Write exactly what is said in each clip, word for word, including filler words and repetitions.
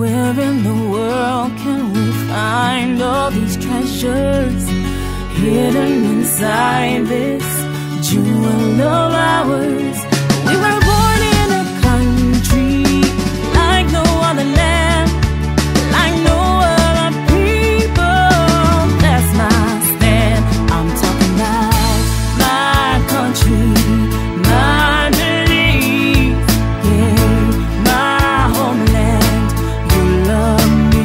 Where in the world can we find all these treasures hidden inside this jewel of ours? We were born in a country like no other land, like no other people. That's my stand. I'm talking about my country, my Belize, yeah, my homeland. You love me.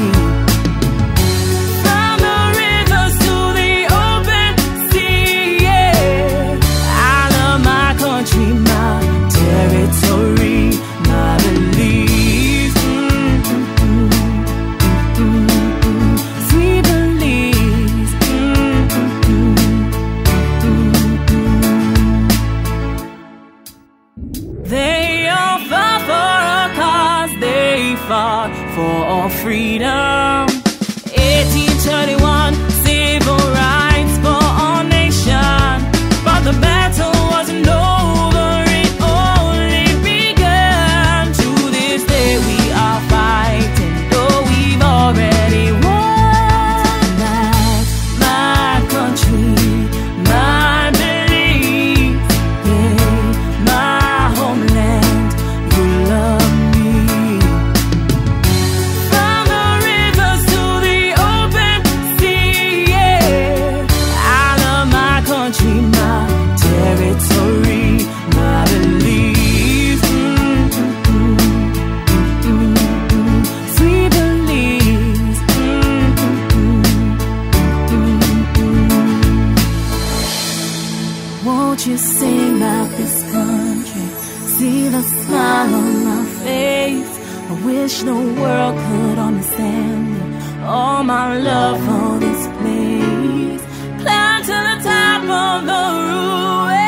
From the rivers to the open sea, yeah, I love my country, my territory, my Belize. Mm-mm-mm, mm-mm-mm, sweet Belize. Mm-mm-mm, mm-mm-mm. They all fought for a cause, they fought for our freedom. eighteen thirty-one, civil rights for our nation. But the battle wasn't over, it only begun. To this day we are fighting, though we've already won. That's my country, my Belize, yeah, my homeland. You love me. From the rivers to the open sea, yeah, I love my country, my territory, my Belize. Mm-mm-mm, mm-mm-mm, sweet Belize. Mm-mm-mm, mm-mm-mm. Won't you sing about this country? See the smile on my face. I wish the world could understand all my love for this place. Climb to the top of the roof.